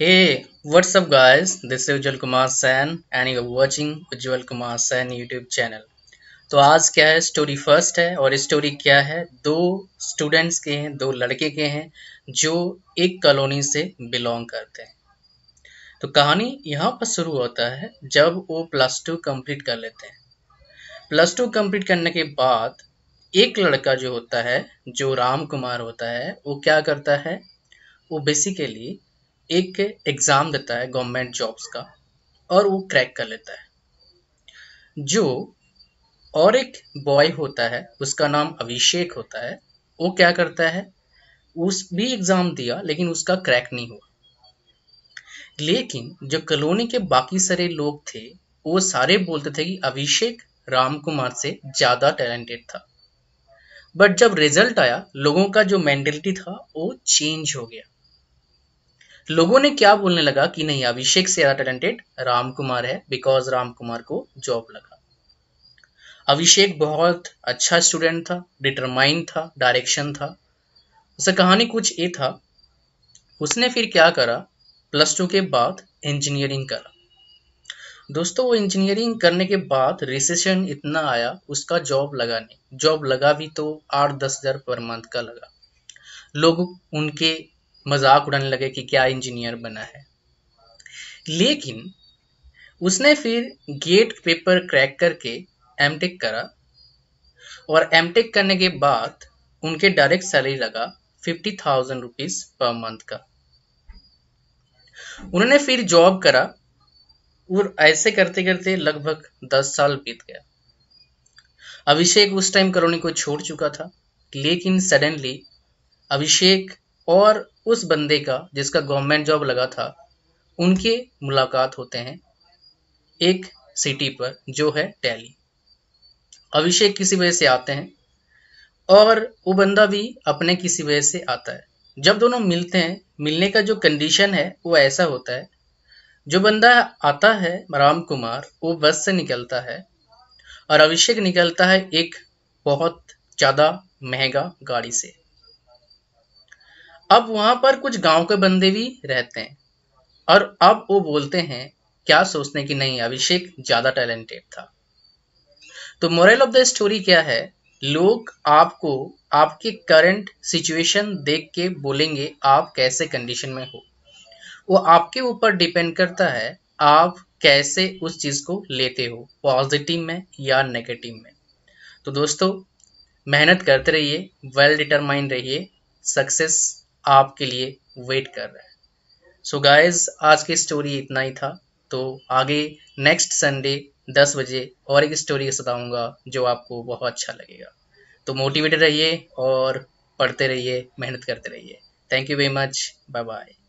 Hey, what's up guys? This is Ujjwal Kumar Sen and you're watching Ujjwal Kumar Sen YouTube channel. तो आज क्या है, story first है और story क्या है, दो स्टूडेंट्स के हैं, दो लड़के के हैं जो एक कॉलोनी से बिलोंग करते हैं। तो कहानी यहाँ पर शुरू होता है जब वो प्लस टू कंप्लीट कर लेते हैं। प्लस टू कंप्लीट करने के बाद एक लड़का जो होता है, जो राम कुमार होता है, वो क्या करता है, वो बेसिकली एक एग्ज़ाम देता है गवर्नमेंट जॉब्स का और वो क्रैक कर लेता है। जो और एक बॉय होता है, उसका नाम अभिषेक होता है, वो क्या करता है, उस भी एग्ज़ाम दिया लेकिन उसका क्रैक नहीं हुआ। लेकिन जो कॉलोनी के बाकी सारे लोग थे, वो सारे बोलते थे कि अभिषेक राम कुमार से ज़्यादा टैलेंटेड था। बट जब रिजल्ट आया, लोगों का जो मेंटेलिटी था वो चेंज हो गया। लोगों ने क्या बोलने लगा कि नहीं, अभिषेक से ज्यादा टैलेंटेड राम कुमार है, बिकॉज राम कुमार को जॉब लगा। अभिषेक बहुत अच्छा स्टूडेंट था, डिटरमाइन था, डायरेक्शन था। उसका कहानी कुछ ये था, उसने फिर क्या करा, प्लस टू के बाद इंजीनियरिंग करा। दोस्तों, वो इंजीनियरिंग करने के बाद रिसेशन इतना आया, उसका जॉब लगा नहीं। जॉब लगा भी तो 8-10 हज़ार पर मंथ का लगा। लोग उनके मजाक उड़ाने लगे कि क्या इंजीनियर बना है। लेकिन उसने फिर गेट पेपर क्रैक करके एमटेक करा और एमटेक करने के बाद उनके डायरेक्ट सैलरी लगा 50,000 रुपीज पर मंथ का। उन्होंने फिर जॉब करा और ऐसे करते करते लगभग 10 साल बीत गया। अभिषेक उस टाइम कॉलोनी को छोड़ चुका था, लेकिन सडनली अभिषेक और उस बंदे का जिसका गवर्नमेंट जॉब लगा था, उनके मुलाकात होते हैं एक सिटी पर जो है दिल्ली। अभिषेक किसी वजह से आते हैं और वो बंदा भी अपने किसी वजह से आता है। जब दोनों मिलते हैं, मिलने का जो कंडीशन है वो ऐसा होता है, जो बंदा आता है राम कुमार, वो बस से निकलता है और अभिषेक निकलता है एक बहुत ज्यादा महंगा गाड़ी से। अब वहां पर कुछ गांव के बंदे भी रहते हैं और अब वो बोलते हैं, क्या सोचते हैं कि नहीं, अभिषेक ज्यादा टैलेंटेड था। तो मोरल ऑफ द स्टोरी क्या है, लोग आपको आपके करंट सिचुएशन देख के बोलेंगे आप कैसे कंडीशन में हो। वो आपके ऊपर डिपेंड करता है आप कैसे उस चीज को लेते हो, पॉजिटिव में या नेगेटिव में। तो दोस्तों, मेहनत करते रहिए, वेल डिटरमाइंड रहिए, सक्सेस आपके लिए वेट कर रहा है। सो गाइज, आज की स्टोरी इतना ही था। तो आगे नेक्स्ट संडे 10 बजे और एक स्टोरी के साथ आऊँगा जो आपको बहुत अच्छा लगेगा। तो मोटिवेटेड रहिए और पढ़ते रहिए, मेहनत करते रहिए। Thank you very much, bye bye.